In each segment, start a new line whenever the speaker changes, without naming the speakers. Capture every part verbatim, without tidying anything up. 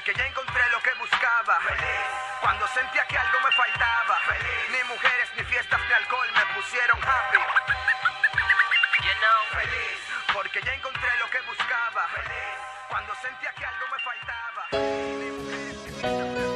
Porque ya encontré lo que buscaba. Feliz. Cuando sentía que algo me faltaba. Feliz. Ni mujeres, ni fiestas, ni alcohol me pusieron happy. You know. Feliz. Porque ya encontré lo que buscaba. Feliz. Cuando sentía que algo me faltaba. Ni mujeres, ni fiestas, ni alcohol.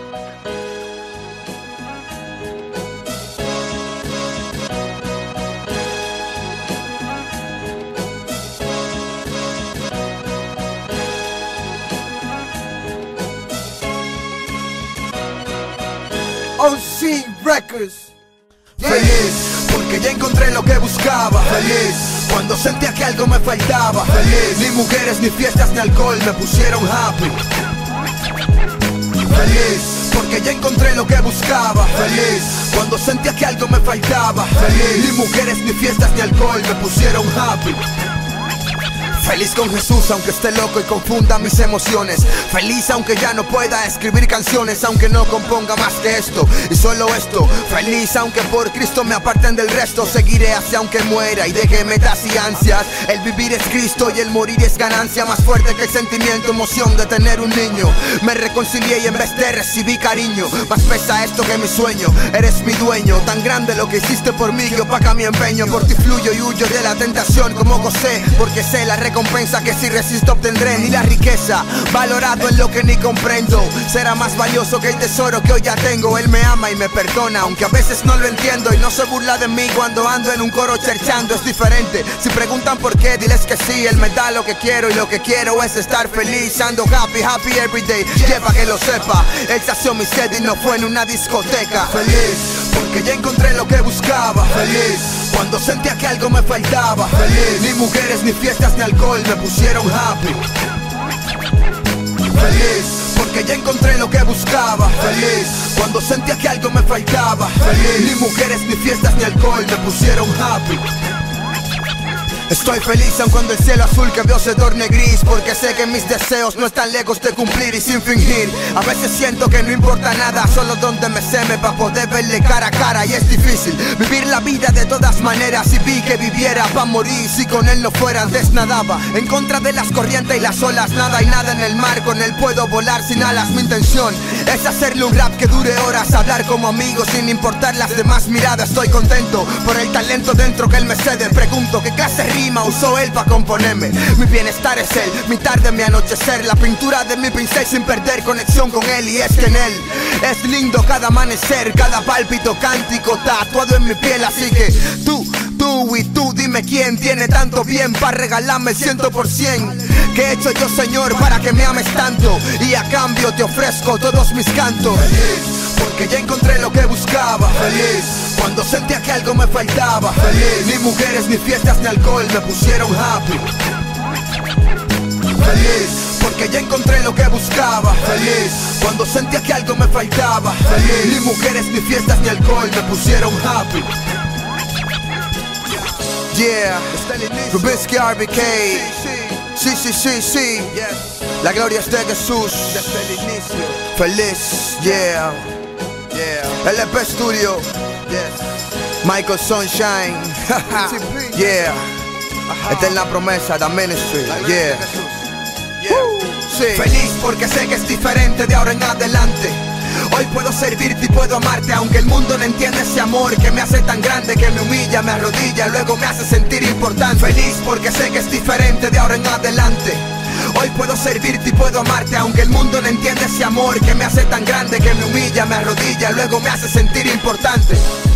O C Records.
Feliz, porque ya encontré lo que buscaba. Feliz, cuando sentía que algo me faltaba. Feliz, ni mujeres, ni fiestas, ni alcohol me pusieron happy. Feliz, porque ya encontré lo que buscaba. Feliz, cuando sentía que algo me faltaba. Feliz, ni mujeres, ni fiestas, ni alcohol me pusieron happy. Feliz con Jesús aunque esté loco y confunda mis emociones. Feliz aunque ya no pueda escribir canciones, aunque no componga más que esto y solo esto. Feliz aunque por Cristo me aparten del resto. Seguiré hacia aunque muera y deje metas y ansias. El vivir es Cristo y el morir es ganancia. Más fuerte que el sentimiento, emoción de tener un niño. Me reconcilié y en vez de recibí cariño. Más pesa esto que mi sueño. Eres mi dueño, tan grande lo que hiciste por mí que opaca mi empeño. Por ti fluyo y huyo de la tentación como José, porque sé la recompensa que si resisto obtendré. Ni la riqueza, valorado en lo que ni comprendo, será más valioso que el tesoro que hoy ya tengo. Él me ama y me perdona, aunque a veces no lo entiendo. Y no se burla de mí cuando ando en un coro cherchando. Es diferente, si preguntan por qué, diles que sí. Él me da lo que quiero y lo que quiero es estar feliz. Ando happy, happy everyday, lleva que lo sepa. Él sació mi sed y no fue en una discoteca. Feliz, porque ya encontré lo que buscaba. Feliz, cuando sentía que algo me faltaba. Feliz, ni mujeres, ni fiestas, ni alcohol me pusieron happy. Feliz, porque ya encontré lo que buscaba. Feliz, cuando sentía que algo me faltaba. Feliz, ni mujeres, ni fiestas, ni alcohol me pusieron happy. Estoy feliz aun cuando el cielo azul que veo se torne gris, porque sé que mis deseos no están lejos de cumplir y sin fingir. A veces siento que no importa nada, solo donde me seme para poder verle cara a cara. Y es difícil vivir la vida de todas maneras, y vi que viviera para morir si con él no fuera. Antes nadaba en contra de las corrientes y las olas, nada y nada en el mar, con él puedo volar sin alas. Mi intención es hacerle un rap que dure horas, hablar como amigos sin importar las demás miradas. Estoy contento por el talento dentro que él me cede. Pregunto qué clase rima usó él para componerme. Mi bienestar es él, mi tarde, mi anochecer, la pintura de mi pincel sin perder conexión con él. Y es que en él es lindo cada amanecer, cada pálpito cántico tatuado en mi piel. Así que tú, tú y tú, dime quién tiene tanto bien para regalarme el ciento por cien. ¿Qué he hecho yo, Señor, para que me ames tanto? Y a cambio te ofrezco todos mis cantos. Feliz, porque ya encontré lo que buscaba. Feliz, cuando sentía que algo me faltaba. Feliz, ni mujeres, ni fiestas, ni alcohol me pusieron happy. Feliz, porque ya encontré lo que buscaba. Feliz, cuando sentía que algo me faltaba. Feliz, ni mujeres, ni fiestas, ni alcohol me pusieron happy. Yeah, Rubinsky R B K. Sí, sí, sí, sí. La gloria es de Jesús. Feliz, yeah. L P Studio. Michael Sunshine. Yeah. Esta es la promesa de Ministry. Yeah. Sí. Feliz porque sé que es diferente de ahora en adelante. Hoy puedo servirte y puedo amarte, aunque el mundo no entiende ese amor que me hace tan grande, que me humilla, me arrodilla, luego me hace sentir importante. Feliz porque sé que es diferente de ahora en adelante. Hoy puedo servirte y puedo amarte, aunque el mundo no entiende ese amor que me hace tan grande, que me humilla, me arrodilla, luego me hace sentir importante.